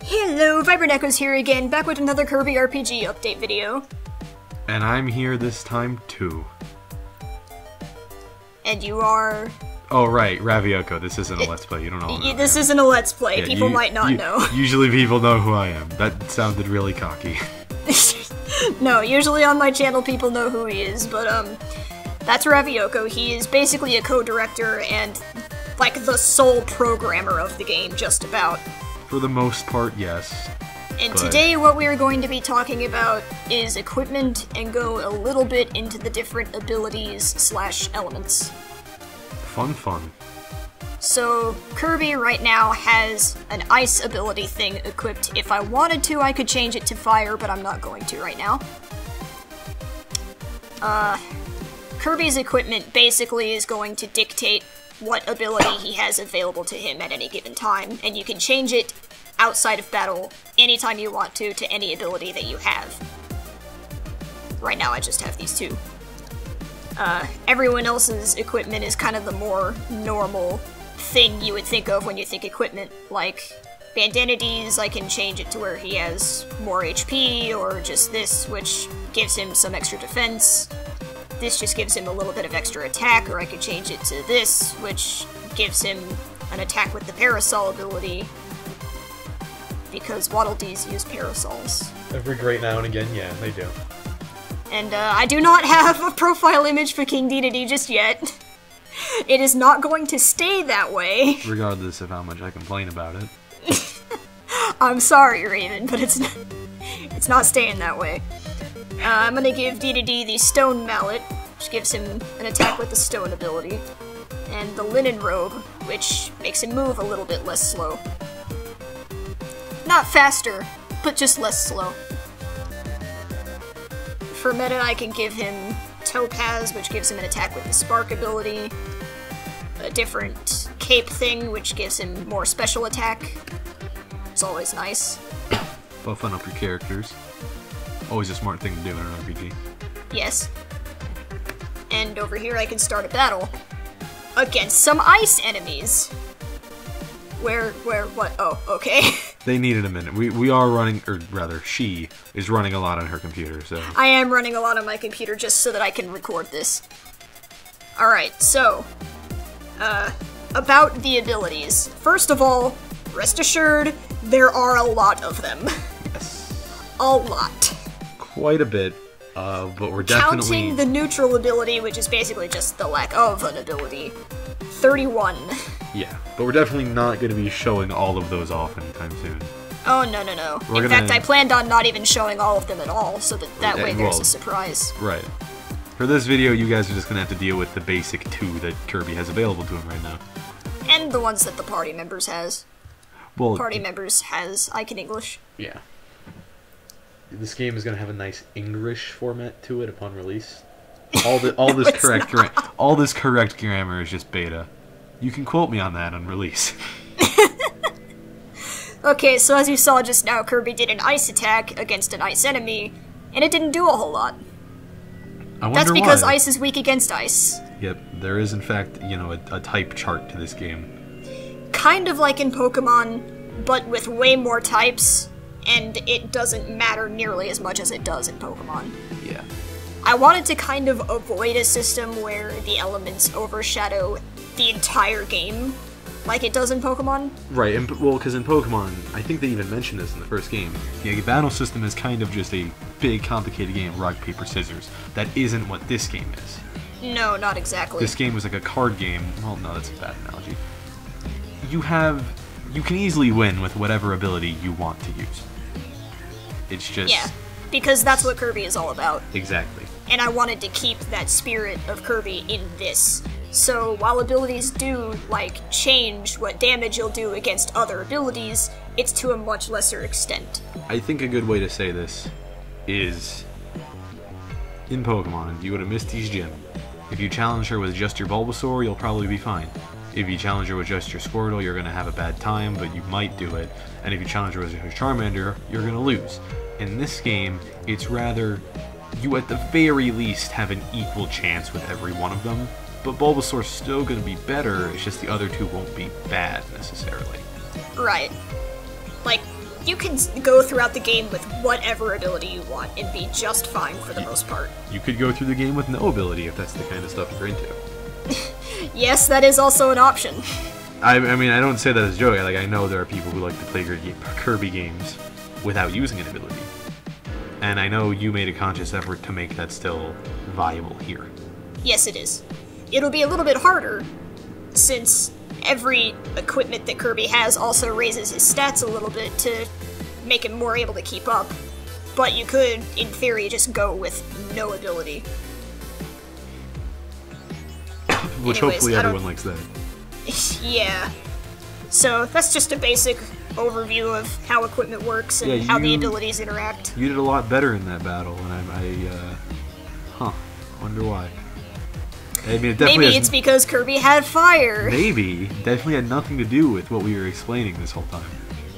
Hello, Vibrant Echoes here again, back with another Kirby RPG update video. And I'm here this time too. And you are... Oh right, Ravioko, this isn't a Let's Play, you don't know This isn't a Let's Play, yeah, people might not know. Usually people know who I am. That sounded really cocky. No, usually on my channel people know who he is, but that's Ravioko. He is basically a co-director and like the sole programmer of the game, just about. For the most part, yes. And today what we are going to be talking about is equipment and go a little bit into the different abilities / elements. Fun. So, Kirby right now has an ice ability thing equipped. If I wanted to, I could change it to fire, but I'm not going to right now. Kirby's equipment basically is going to dictate what ability he has available to him at any given time, and you can change it outside of battle anytime you want to any ability that you have. Right now I just have these two. Everyone else's equipment is kind of the more normal thing you would think of when you think equipment, like Bandanity's, I can change it to where he has more HP, or just this, which gives him some extra defense. This just gives him a little bit of extra attack, or I could change it to this, which gives him an attack with the Parasol ability, because Waddle Dees use Parasols. Every great now and again, yeah, they do. And I do not have a profile image for King Dedede just yet. It is not going to stay that way. Regardless of how much I complain about it. I'm sorry, Raven, but it's not staying that way. I'm gonna give Dedede the Stone Mallet, which gives him an attack with the Stone ability, and the Linen Robe, which makes him move a little bit less slow. Not faster, but just less slow. For meta, I can give him Topaz, which gives him an attack with the Spark ability, a different Cape thing, which gives him more special attack. It's always nice. Buffing up your characters. Always a smart thing to do in an RPG. Yes. And over here I can start a battle against some ice enemies. What? Oh, okay. They needed a minute. We are running, or rather, she is running a lot on her computer, so... I am running a lot on my computer just so that I can record this. Alright, so... about the abilities. First of all, rest assured, there are a lot of them. Yes. A lot. Quite a bit, but we're definitely... Counting the neutral ability, which is basically just the lack of an ability. 31. Yeah, but we're definitely not going to be showing all of those off anytime soon. Oh, no. In fact, I planned on not even showing all of them at all, so that way there's a surprise. Right. For this video, you guys are just going to have to deal with the basic 2 that Kirby has available to him right now. And the ones that the party members has. Well, party members has Icon English. Yeah. This game is going to have a nice English format to it upon release. All this correct grammar is just beta. You can quote me on that on release. Okay, so as you saw just now, Kirby did an ice attack against an ice enemy, and it didn't do a whole lot. I wonder That's because why. ice is weak against ice. Yep, there is in fact, you know, a type chart to this game. Kind of like in Pokemon, but with way more types, and it doesn't matter nearly as much as it does in Pokemon. Yeah. I wanted to kind of avoid a system where the elements overshadow the entire game, like it does in Pokemon. Right, well, because in Pokemon, I think they even mentioned this in the first game, the battle system is kind of just a big, complicated game of rock, paper, scissors. That isn't what this game is. No, not exactly. This game was like a card game. Well, no, that's a bad analogy. You can easily win with whatever ability you want to use. It's just... Yeah, because that's what Kirby is all about. Exactly. And I wanted to keep that spirit of Kirby in this. So while abilities do, like, change what damage you'll do against other abilities, it's to a much lesser extent. I think a good way to say this is, in Pokemon, you go to Misty's gym. If you challenge her with just your Bulbasaur, you'll probably be fine. If you challenge her with just your Squirtle, you're going to have a bad time, but you might do it. And if you challenge her with your Charmander, you're going to lose. In this game, it's rather, you at the very least have an equal chance with every one of them. But Bulbasaur's still going to be better, it's just the other two won't be bad, necessarily. Right. Like, you can go throughout the game with whatever ability you want and be just fine for the most part. You could go through the game with no ability if that's the kind of stuff you're into. Yes, that is also an option. I mean, I don't say that as a joke. Like, I know there are people who like to play Kirby games without using an ability. And I know you made a conscious effort to make that still viable here. Yes, it is. It'll be a little bit harder, since every equipment that Kirby has also raises his stats a little bit to make him more able to keep up. But you could, in theory, just go with no ability. Which Anyways, hopefully everyone likes that. Yeah. So that's just a basic overview of how equipment works and how the abilities interact. You did a lot better in that battle, and I wonder why. I mean, Maybe it's because Kirby had fire. Maybe. Definitely had nothing to do with what we were explaining this whole time.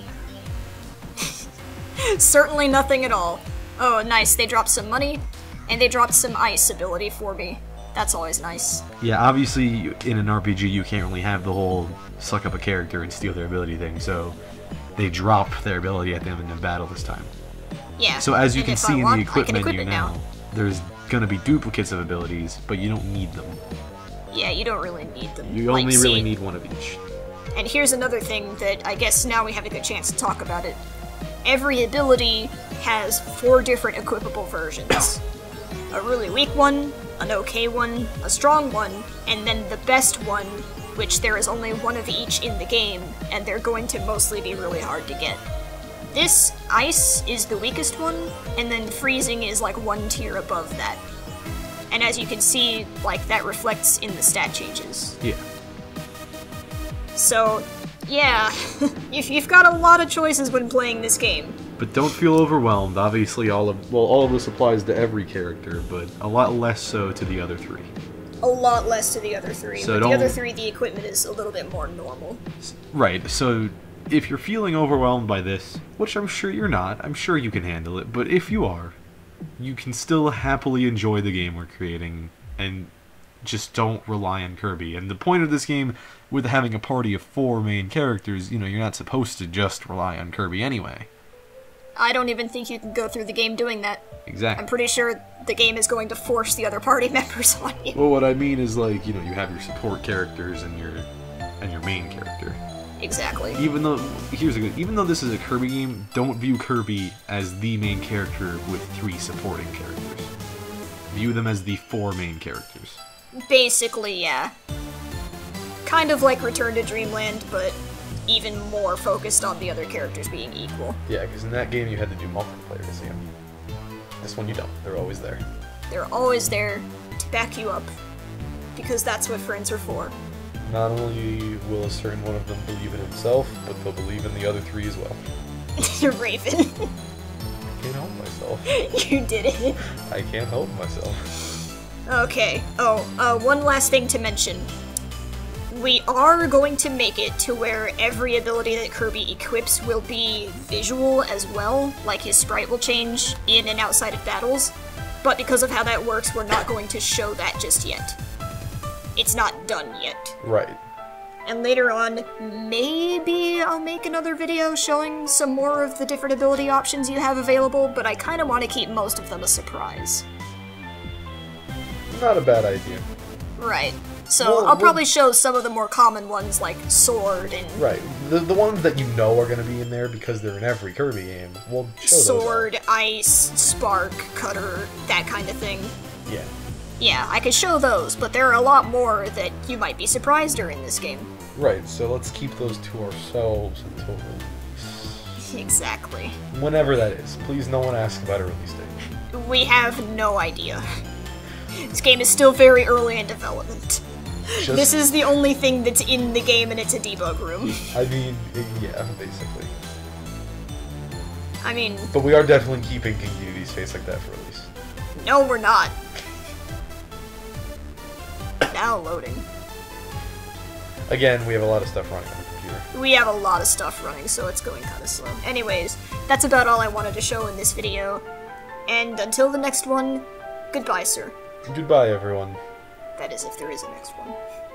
Certainly nothing at all. Oh, nice. They dropped some money, and they dropped some ice ability for me. That's always nice. Yeah, obviously, in an RPG, you can't really have the whole suck up a character and steal their ability thing, so they drop their ability at the end of battle this time. Yeah. So as you can see in the equip menu now, there's gonna be duplicates of abilities, but you don't need them. Yeah, you don't really need them. You only really need one of each. And here's another thing that I guess now we have a good chance to talk about it. Every ability has 4 different equipable versions. A really weak one, an okay one, a strong one, and then the best one, which there is only one of each in the game, and they're going to mostly be really hard to get. This, ice, is the weakest one, and then freezing is like 1 tier above that. And as you can see, like, that reflects in the stat changes. Yeah. So, yeah, you've got a lot of choices when playing this game. But don't feel overwhelmed. Obviously, all of this applies to every character, but a lot less so to the other 3. A lot less to the other 3, so but the other 3, the equipment is a little bit more normal. Right, so if you're feeling overwhelmed by this, which I'm sure you're not, I'm sure you can handle it, but if you are, you can still happily enjoy the game we're creating, and just don't rely on Kirby. And the point of this game, with having a party of 4 main characters, you know, you're not supposed to just rely on Kirby anyway. I don't even think you can go through the game doing that. Exactly. I'm pretty sure the game is going to force the other party members on you. Well, what I mean is, like, you know, you have your support characters and your main character. Exactly. Even though this is a Kirby game, don't view Kirby as the main character with 3 supporting characters. View them as the 4 main characters. Basically, yeah. Kind of like Return to Dreamland, but even more focused on the other characters being equal. Yeah, because in that game you had to do multiplayer to see them. This one you don't. They're always there. They're always there to back you up, because that's what friends are for. Not only will a certain one of them believe in himself, but they'll believe in the other 3 as well. You're Raven. I can't help myself. You did it. I can't help myself. Okay. Oh, one last thing to mention. We are going to make it to where every ability that Kirby equips will be visual as well, like his sprite will change in and outside of battles, but because of how that works, we're not going to show that just yet. It's not done yet. Right. And later on, maybe I'll make another video showing some more of the different ability options you have available, but I kind of want to keep most of them a surprise. Not a bad idea. Right. So I'll probably show some of the more common ones, like Sword and... Right. The ones that you know are going to be in there because they're in every Kirby game. We'll show Sword, those Ice, Spark, Cutter, that kind of thing. Yeah. Yeah, I could show those, but there are a lot more that you might be surprised are in this game. Right, so let's keep those to ourselves until release. Exactly. Whenever that is. Please no one ask about a release date. We have no idea. This game is still very early in development. This is the only thing that's in the game, and it's a debug room. I mean, yeah, basically. I mean... But we are definitely keeping King Dedede's face like that for release. No, we're not. Now loading. Again, we have a lot of stuff running on the computer. We have a lot of stuff running, so it's going kind of slow. Anyways, that's about all I wanted to show in this video. And until the next one, goodbye, sir. Goodbye, everyone. That is, if there is a next one.